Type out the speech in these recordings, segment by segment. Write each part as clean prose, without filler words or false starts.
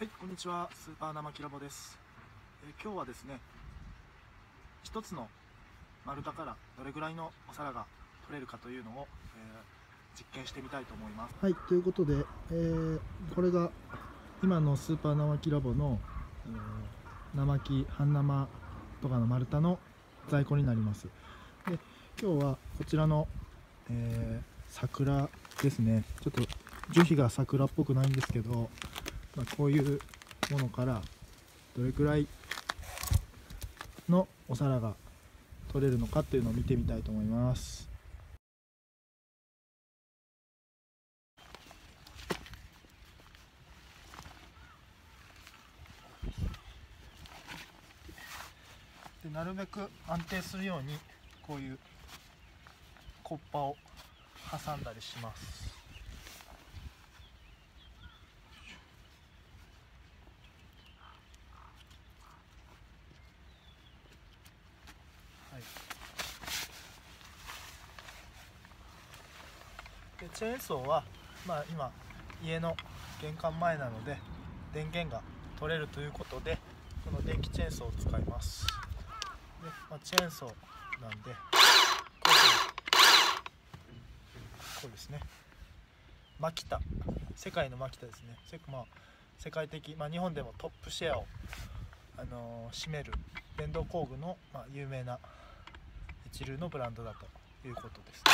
はい、こんにちは。スーパー生きラボです。今日はですね、一つの丸太からどれぐらいのお皿が取れるかというのを、実験してみたいと思います。はい、ということで、これが今のスーパー生きラボの、生木、半生とかの丸太の在庫になります。で、今日はこちらの、桜ですね。ちょっと樹皮が桜っぽくないんですけど、こういうものからどれくらいのお皿が取れるのかっていうのを見てみたいと思います。でなるべく安定するようにこういうコッパを挟んだりします。はい、でチェーンソーは、今家の玄関前なので電源が取れるということで、この電気チェーンソーを使います。で、チェーンソーなんでこうですね、マキタ、世界のマキタですね。世界的、日本でもトップシェアを、占める電動工具の、有名な一流のブランドだということですね。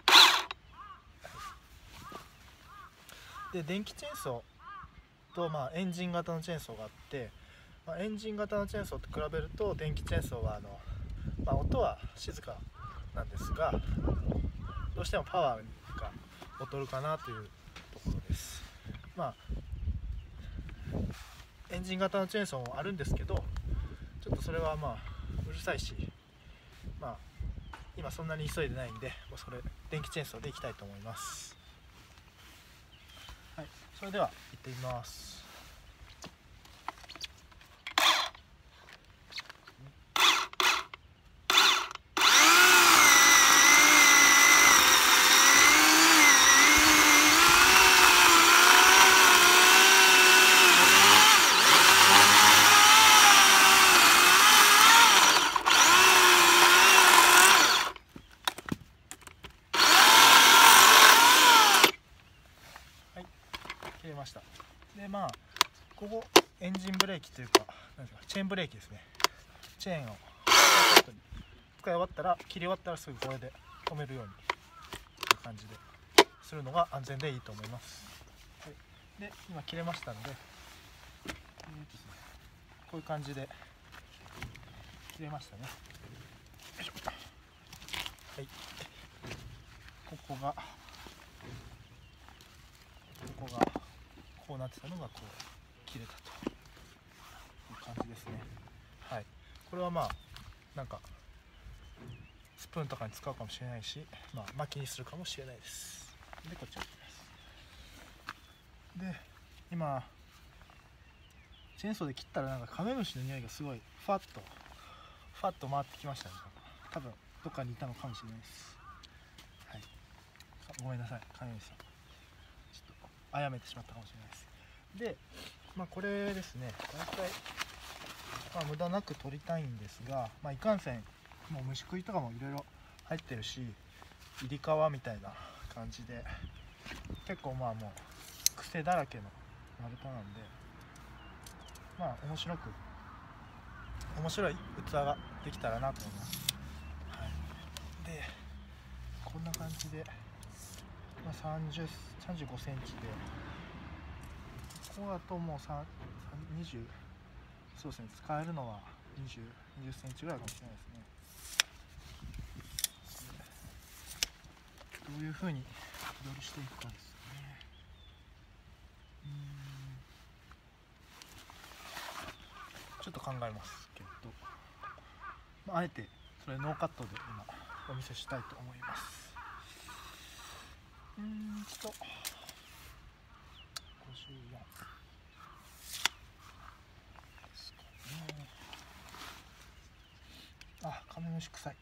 で電気チェーンソーと、エンジン型のチェーンソーがあって、エンジン型のチェーンソーと比べると電気チェーンソーは音は静かなんですが、どうしてもパワーが劣るかなというところです。エンジン型のチェーンソーもあるんですけど、ちょっとそれはうるさいし、今そんなに急いでないんで、それ電気チェーンソーでいきたいと思います。はい、それでは行ってみます。切れました。でここエンジンブレーキというか、チェーンブレーキですね。チェーンを使い終わったら、切り終わったらすぐこれで止めるようにという感じでするのが安全でいいと思います。はい、で今切れましたので、こういう感じで切れましたね。よいしょ。はい、ここがこうなってたのがこう切れたという感じですね。はい、これはなんかスプーンとかに使うかもしれないし、薪にするかもしれないです。でこっちを切ります。で今チェーンソーで切ったらカメムシの匂いがすごいファッと回ってきましたね。多分どっかにいたのかもしれないです。はい、ごめんなさい、カメムシさん、ちょっと殺めてしまったかもしれないです。でこれですね、大体無駄なく取りたいんですが、いかんせんもう虫食いとかもいろいろ入ってるし、いりかわみたいな感じで結構もう癖だらけの丸太なんで、面白い器ができたらなと思います。はい、でこんな感じで、35センチで、ここだともう20、そうですね、使えるのは20センチぐらいかもしれないですね。どういう風に火取りしていくかですね。ちょっと考えますけど、あえてそれノーカットで今お見せしたいと思います。54ですかね。カメムシ臭い。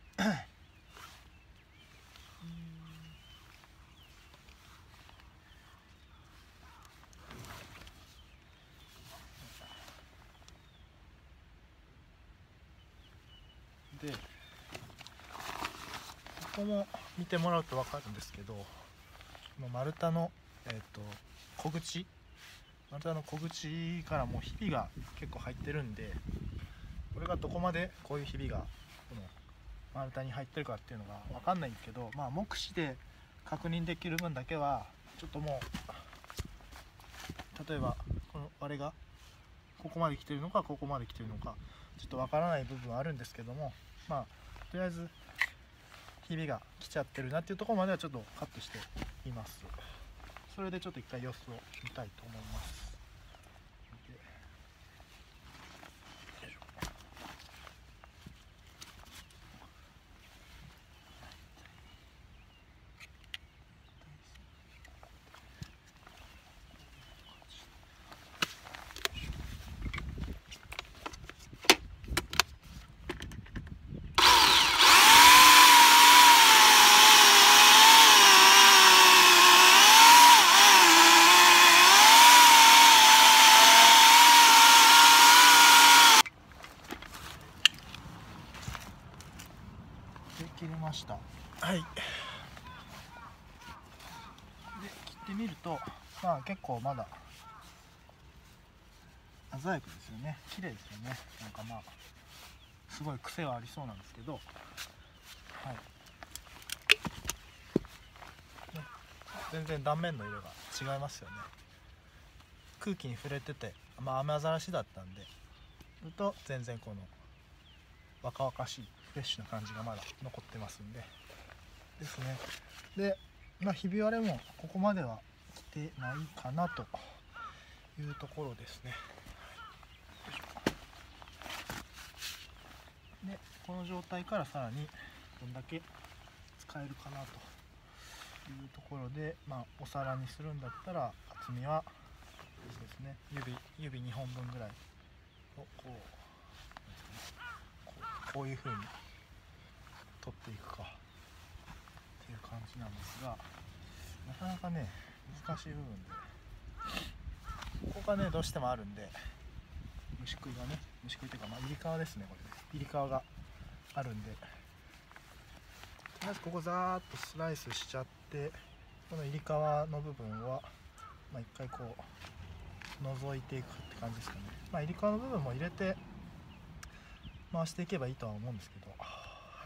で、ここも見てもらうと分かるんですけど、丸太の、小口からもうひびが結構入ってるんで、これがどこまでこういうひびがこの丸太に入ってるかっていうのが分かんないんですけど、目視で確認できる分だけはちょっともう、例えばこのあれがここまで来てるのかここまで来てるのかちょっと分からない部分はあるんですけども、とりあえずひびが来ちゃってるなっていうところまではちょっとカットしています。それでちょっと一回様子を見たいと思います。切れました。はい。で切ってみると、結構まだ鮮やかですよね。綺麗ですよね。なんかすごい癖はありそうなんですけど、はい。全然断面の色が違いますよね。空気に触れてて、雨アザラシだったんで、全然この若々しいフレッシュな感じがまだ残ってますんでですね。で、ひび割れもここまでは来てないかなというところですね。で、この状態からさらにどんだけ使えるかなというところで、お皿にするんだったら厚みはそうですね、指2本分ぐらいをこういう風に取っていくかっていう感じなんですが、なかなかね難しい部分で、ここがねどうしてもあるんで、虫食いというか入り皮ですね。これね、入り皮があるんで、とりあえずここザーッとスライスしちゃって、この入り皮の部分は一回こう覗いていくって感じですかね。入り皮の部分も入れて回していけばいいとは思うんですけど、はい、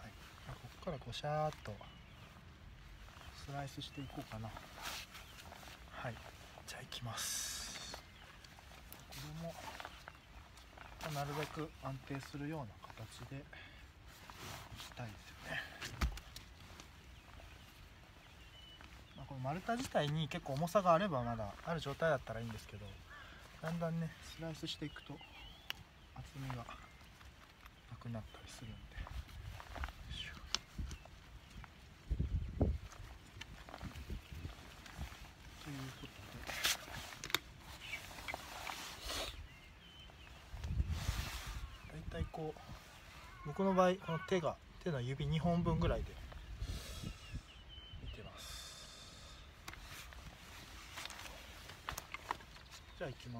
ここからシャーっとスライスしていこうかな。はい、じゃあいきます。これもなるべく安定するような形でいきたいですよね。この丸太自体に結構重さがあればまだある状態だったらいいんですけど、だんだんねスライスしていくと厚みがなくなったりするんで、ということで、だいたい僕の場合この手の指2本分ぐらいで見てます。じゃあいきます。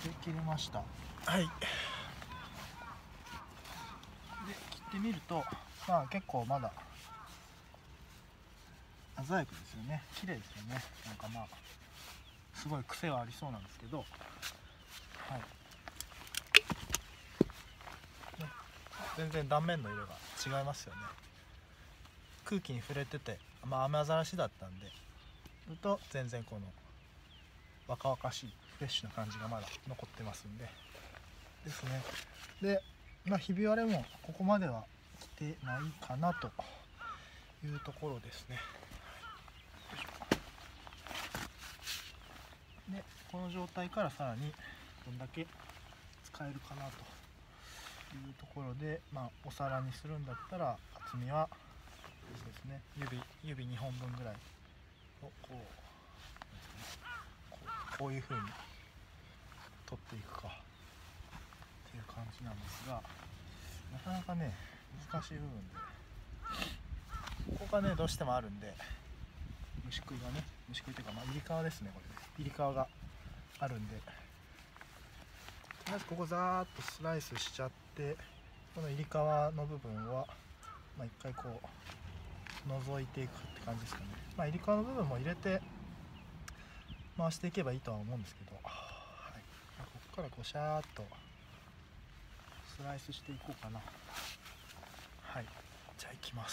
で切れました。はい。で切ってみると、まあ結構まだ鮮やかですよね。綺麗ですよね。なんかまあすごい癖はありそうなんですけど、はい。全然断面の色が違いますよね。空気に触れてて、まあ雨アザラシだったんで、と全然この若々しいフレッシュな感じがまだ残ってますんでですね。で、まあ、ひび割れもここまでは来てないかなというところですね。でこの状態からさらにどんだけ使えるかなというところで、まあ、お皿にするんだったら厚みはそうですね、指2本分ぐらいをこういう風に取っていくかっていう感じなんですが、なかなかね難しい部分で、ここがねどうしてもあるんで、虫食いというか、まあ、入り皮ですね。これね、入り皮があるんで、とりあえずここザーッとスライスしちゃって、この入り皮の部分は、まあ、一回こう覗いていくって感じですかね。まあ、入り皮の部分も入れて回していけばいいとは思うんですけど、はい、ここからこうシャーッとスライスしていこうかな。はい、じゃあいきます。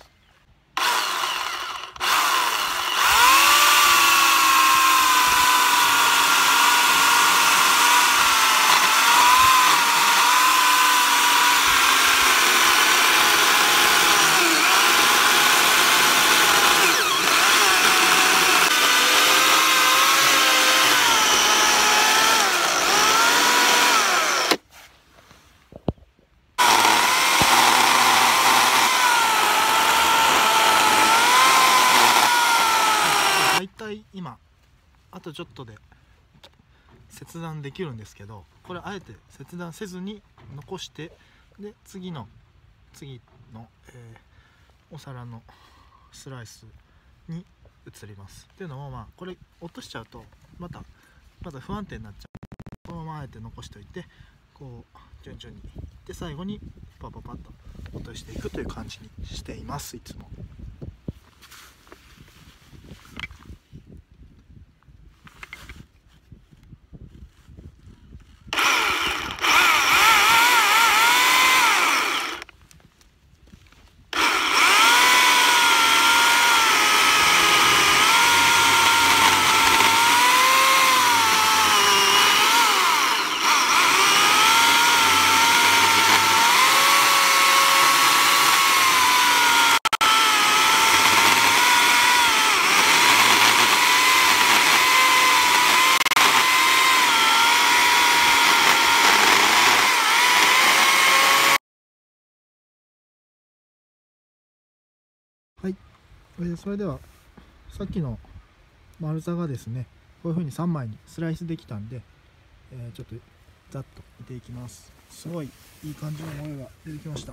だいたい今あとちょっとで切断できるんですけど、これあえて切断せずに残して、で次の、お皿のスライスに移ります。っていうのも、まあこれ落としちゃうとまた不安定になっちゃう。このままあえて残しておいて、こう順々にいって最後にパパパッと落としていくという感じにしています、いつも。はい、それではさっきの丸太がですね、こういう風に3枚にスライスできたんで、ちょっとざっと見ていきます。すごいいい感じの模様が出てきました。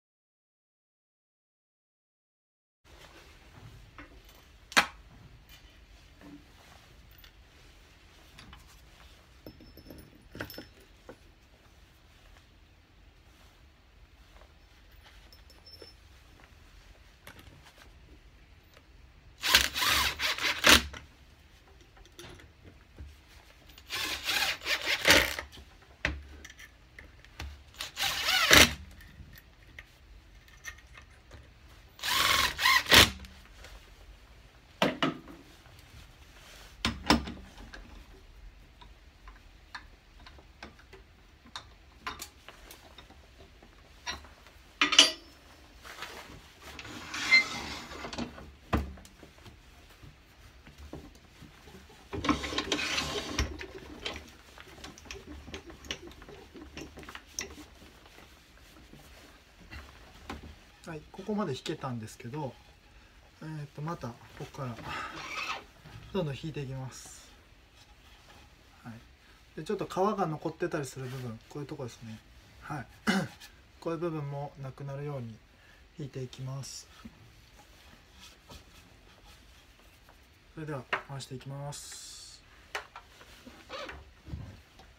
はい、ここまで引けたんですけど、またここからどんどん引いていきます。はい、でちょっと皮が残ってたりする部分、こういうところですね。はい、こういう部分もなくなるように引いていきます。それでは回していきます。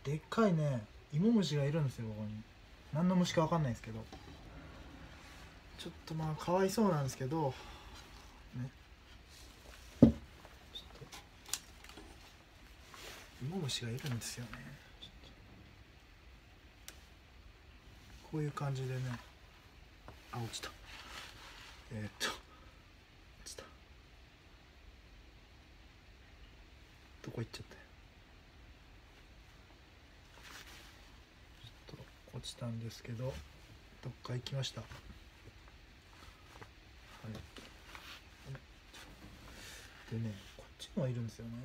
でっかいね芋虫がいるんですよ、ここに。何の虫か分かんないですけど、ちょっとまあかわいそうなんですけどね、ちょっと芋虫がいるんですよね。こういう感じでね、あ、落ちた。落ちた。どこ行っちゃったよ。ちょっと落ちたんですけど、どっか行きました。はい。でね、こっちにはいるんですよね。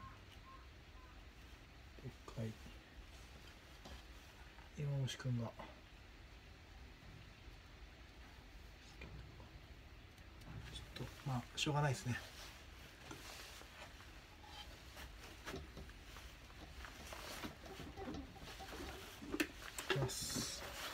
でっかい芋虫くんが。ちょっとまあしょうがないですね。いきます。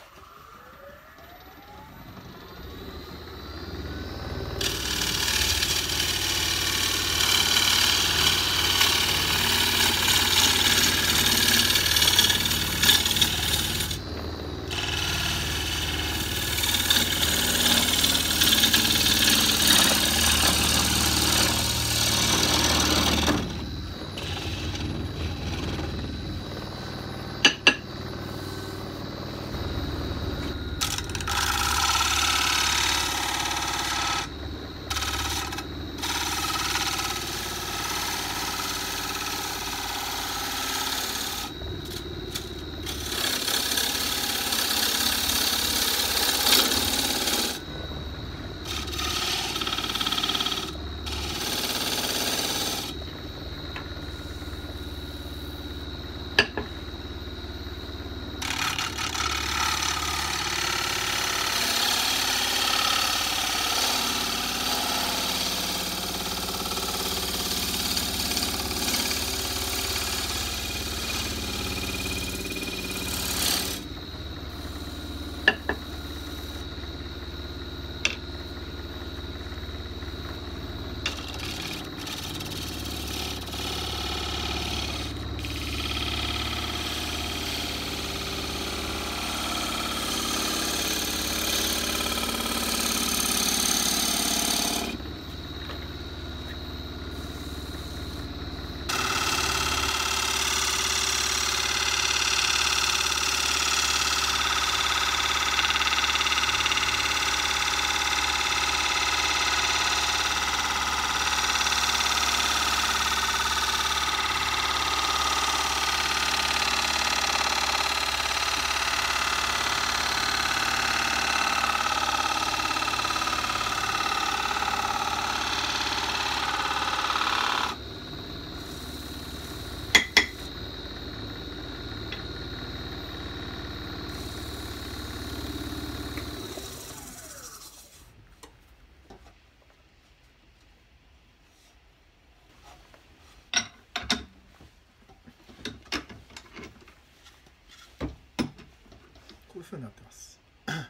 こういう風になってます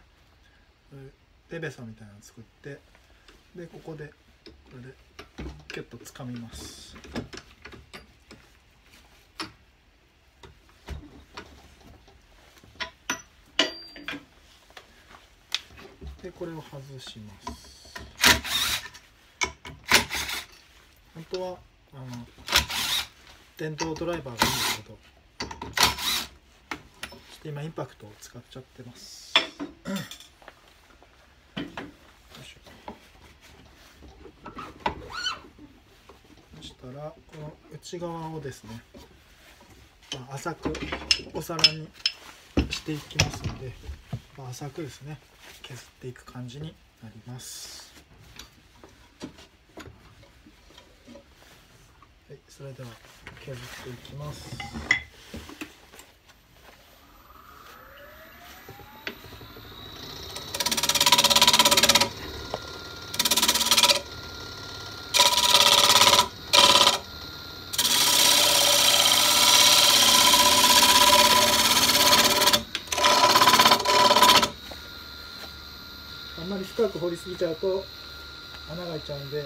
レベソみたいなの作って、でここでこれでキュッとつかみます。でこれを外します。本当は電動ドライバーがいいんですけど、今インパクトを使っちゃってます。そしたらこの内側をですね、浅くお皿にしていきますので、浅くですね削っていく感じになります。はい、それでは削っていきます。あんまり深く掘りすぎちゃうと穴が開いちゃうんで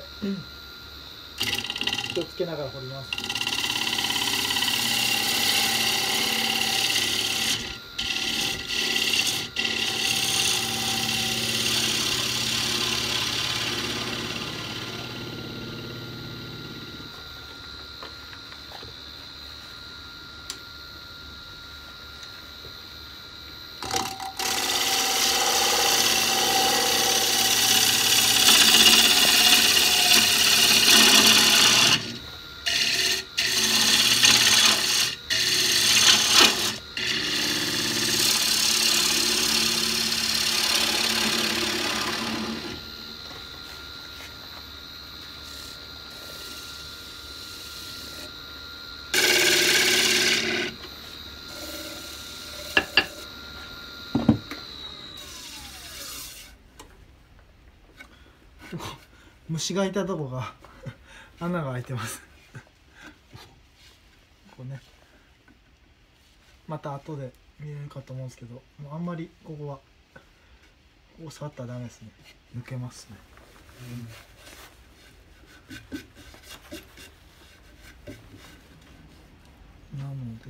気をつけながら掘ります。 虫がいたとこが穴が開いてますこうね、また後で見えるかと思うんですけど、もうあんまりここはここ触ったらダメですね。抜けますね、なので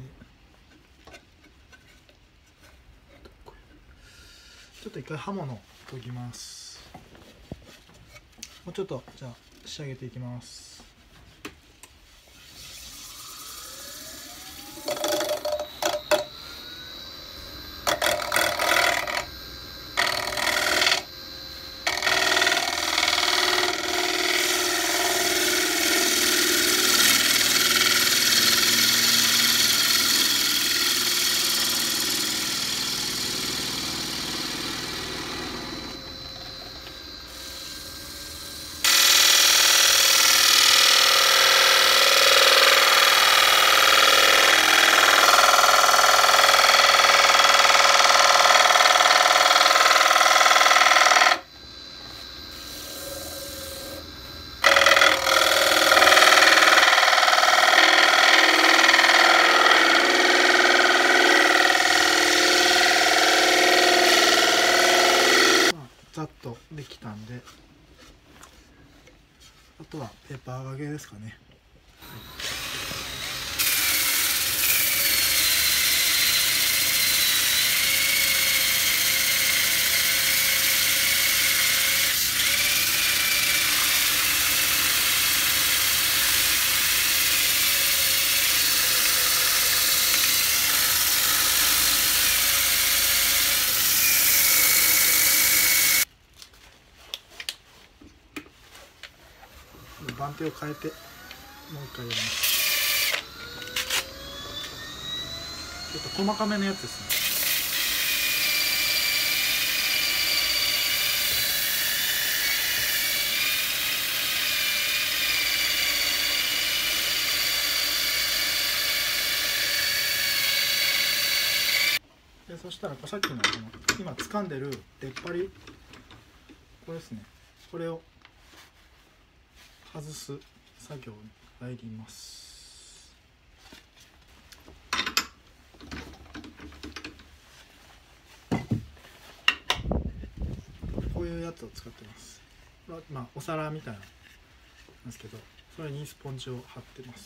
ちょっと一回刃物研ぎます。もうちょっとじゃあ仕上げていきます。ざっとできたんで、あとはペーパー揚げですかね。番手を変えてもう一回やります。ちょっと細かめのやつですね。でそしたらさっきの今掴んでる出っ張り、これですね、これを外す作業に入ります。こういうやつを使ってます。まあお皿みたいなんですけど、それにスポンジを貼ってます。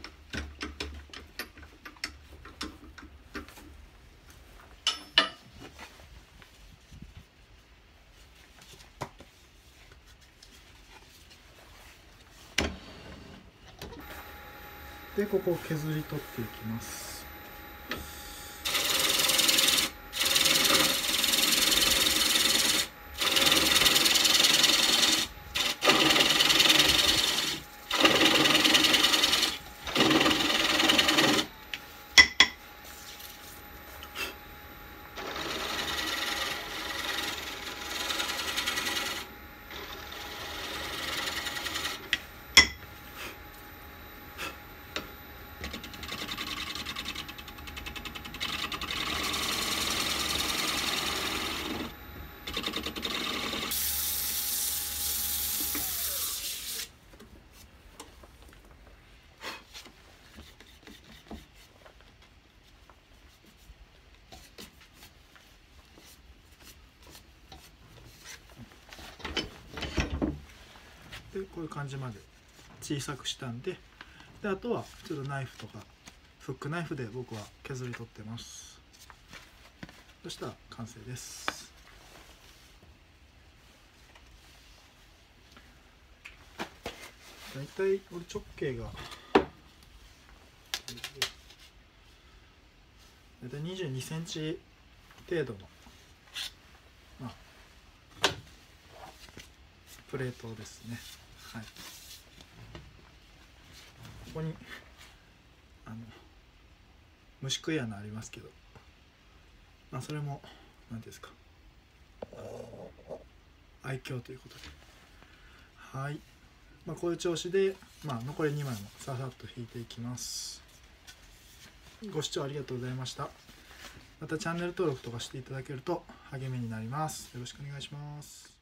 でここを削り取っていきます。でこういう感じまで小さくしたんで、あとはちょっとナイフとかフックナイフで僕は削り取ってます。そしたら完成です。だいたい俺直径がだいたい22センチ程度の、まあ、プレートですね。はい、ここに虫食い穴ありますけど、まあ、それも何ですか、愛嬌ということで、はい、まあ、こういう調子で、まあ、残り2枚もささっと引いていきます。ご視聴ありがとうございました。またチャンネル登録とかしていただけると励みになります。よろしくお願いします。